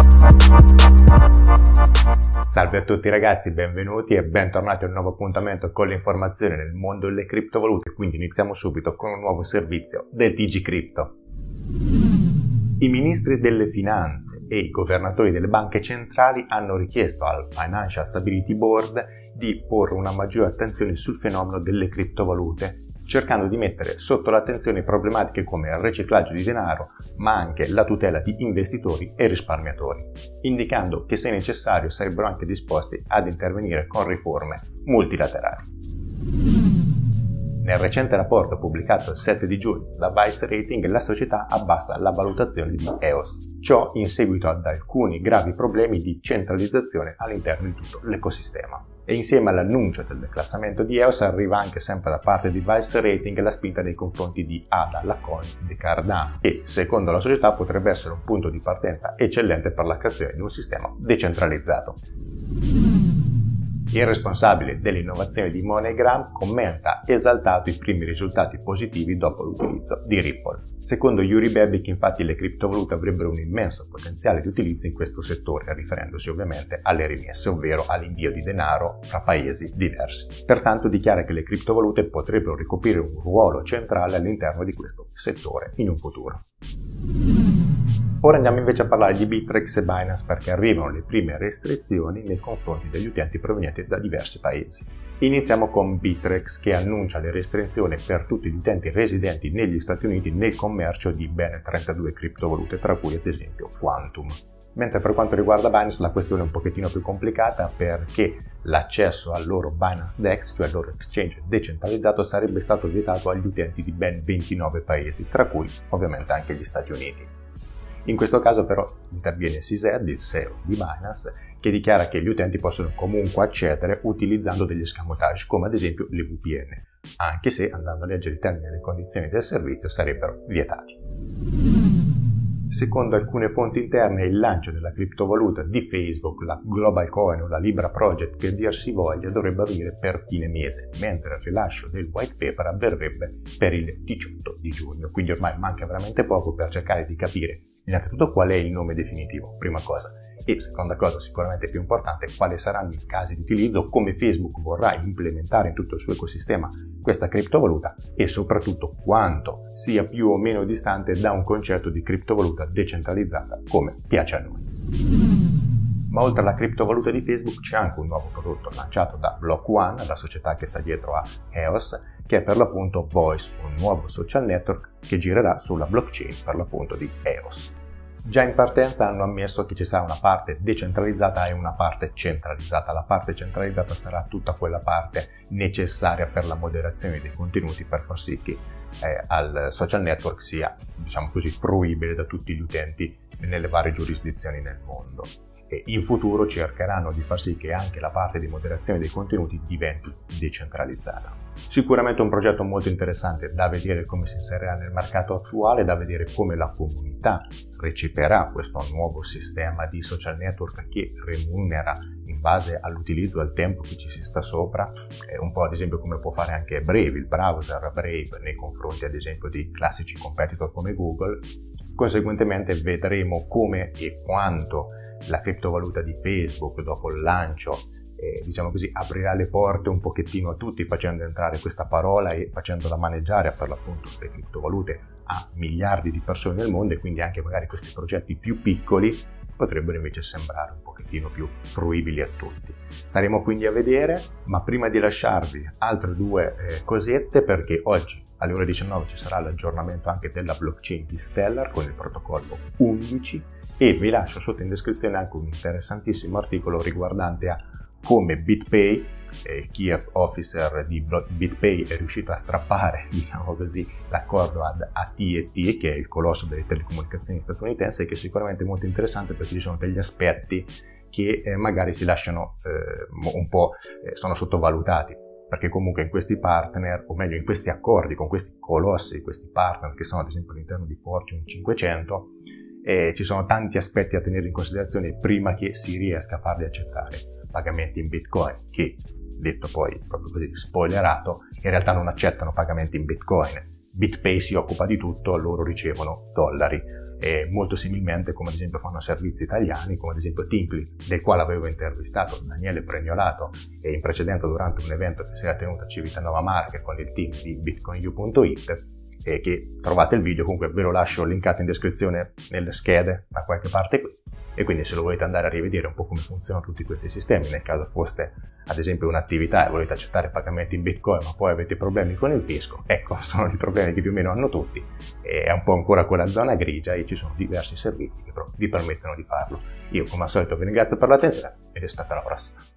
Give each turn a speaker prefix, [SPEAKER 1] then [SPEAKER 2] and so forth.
[SPEAKER 1] Salve a tutti ragazzi, benvenuti e bentornati a un nuovo appuntamento con le informazioni nel mondo delle criptovalute. Quindi iniziamo subito con un nuovo servizio del TG Crypto. I ministri delle finanze e i governatori delle banche centrali hanno richiesto al Financial Stability Board di porre una maggiore attenzione sul fenomeno delle criptovalute, cercando di mettere sotto l'attenzione problematiche come il riciclaggio di denaro, ma anche la tutela di investitori e risparmiatori, indicando che se necessario sarebbero anche disposti ad intervenire con riforme multilaterali. Nel recente rapporto pubblicato il 7 di giugno da Vice Rating, la società abbassa la valutazione di EOS, ciò in seguito ad alcuni gravi problemi di centralizzazione all'interno di tutto l'ecosistema. E insieme all'annuncio del declassamento di EOS arriva anche sempre da parte di Vice Rating la spinta nei confronti di ADA, la coin di Cardano, che secondo la società potrebbe essere un punto di partenza eccellente per la creazione di un sistema decentralizzato. Il responsabile dell'innovazione di MoneyGram commenta esaltato i primi risultati positivi dopo l'utilizzo di Ripple. Secondo Yuri Bebik, infatti, le criptovalute avrebbero un immenso potenziale di utilizzo in questo settore, riferendosi ovviamente alle rimesse, ovvero all'invio di denaro fra paesi diversi. Pertanto dichiara che le criptovalute potrebbero ricoprire un ruolo centrale all'interno di questo settore in un futuro. Ora andiamo invece a parlare di Bittrex e Binance perché arrivano le prime restrizioni nei confronti degli utenti provenienti da diversi paesi. Iniziamo con Bittrex che annuncia le restrizioni per tutti gli utenti residenti negli Stati Uniti nel commercio di ben 32 criptovalute, tra cui ad esempio Quantum. Mentre per quanto riguarda Binance la questione è un pochettino più complicata perché l'accesso al loro Binance DEX, cioè il loro exchange decentralizzato, sarebbe stato vietato agli utenti di ben 29 paesi, tra cui ovviamente anche gli Stati Uniti. In questo caso però interviene CZ, il CEO di Binance, che dichiara che gli utenti possono comunque accedere utilizzando degli escamotage, come ad esempio le VPN, anche se andando a leggere i termini e le condizioni del servizio sarebbero vietati. Secondo alcune fonti interne, il lancio della criptovaluta di Facebook, la Global Coin o la Libra Project, che dir si voglia, dovrebbe avvenire per fine mese, mentre il rilascio del white paper avverrebbe per il 18 di giugno. Quindi ormai manca veramente poco per cercare di capire innanzitutto qual è il nome definitivo, prima cosa, e seconda cosa sicuramente più importante, quali saranno i casi di utilizzo, come Facebook vorrà implementare in tutto il suo ecosistema questa criptovaluta e soprattutto quanto sia più o meno distante da un concetto di criptovaluta decentralizzata come piace a noi. Ma oltre alla criptovaluta di Facebook c'è anche un nuovo prodotto lanciato da Block One, la società che sta dietro a EOS, che è per l'appunto Voice, un nuovo social network che girerà sulla blockchain per l'appunto di EOS. Già in partenza hanno ammesso che ci sarà una parte decentralizzata e una parte centralizzata. La parte centralizzata sarà tutta quella parte necessaria per la moderazione dei contenuti per far sì che al social network sia, diciamo così, fruibile da tutti gli utenti nelle varie giurisdizioni nel mondo. E in futuro cercheranno di far sì che anche la parte di moderazione dei contenuti diventi decentralizzata. Sicuramente un progetto molto interessante da vedere come si inserirà nel mercato attuale, da vedere come la comunità receperà questo nuovo sistema di social network che remunera in base all'utilizzo e al tempo che ci si sta sopra, un po' ad esempio come può fare anche Brave, il browser Brave nei confronti ad esempio di classici competitor come Google. Conseguentemente vedremo come e quanto la criptovaluta di Facebook dopo il lancio diciamo così aprirà le porte un pochettino a tutti, facendo entrare questa parola e facendola maneggiare per l'appunto le criptovalute a miliardi di persone nel mondo, e quindi anche magari questi progetti più piccoli potrebbero invece sembrare un pochettino più fruibili a tutti. Staremo quindi a vedere, ma prima di lasciarvi altre due cosette, perché oggi alle ore 19 ci sarà l'aggiornamento anche della blockchain di Stellar con il protocollo 11 e vi lascio sotto in descrizione anche un interessantissimo articolo riguardante a come BitPay, il Chief Officer di BitPay, è riuscito a strappare, diciamo così, l'accordo ad AT&T, che è il colosso delle telecomunicazioni statunitense, che è sicuramente molto interessante perché ci sono degli aspetti che magari si lasciano un po', sono sottovalutati, perché comunque in questi partner, o meglio in questi accordi con questi colossi, questi partner che sono ad esempio all'interno di Fortune 500, ci sono tanti aspetti a tenere in considerazione prima che si riesca a farli accettare. Pagamenti in Bitcoin che, detto poi proprio così spoilerato, in realtà non accettano pagamenti in Bitcoin, BitPay si occupa di tutto, loro ricevono dollari. E molto similmente, come ad esempio fanno servizi italiani, come ad esempio Timpli, del quale avevo intervistato Daniele Pregnolato e in precedenza durante un evento che si era tenuto a Civitanova Marche con il team di bitcoinu.it, e che trovate il video, comunque ve lo lascio linkato in descrizione nelle schede da qualche parte qui, e quindi se lo volete andare a rivedere un po' come funzionano tutti questi sistemi, nel caso foste ad esempio un'attività e volete accettare pagamenti in bitcoin ma poi avete problemi con il fisco, ecco, sono i problemi che più o meno hanno tutti, e è un po' ancora quella zona grigia e ci sono diversi servizi che però vi permettono di farlo. Io come al solito vi ringrazio per l'attenzione ed aspetto alla prossima.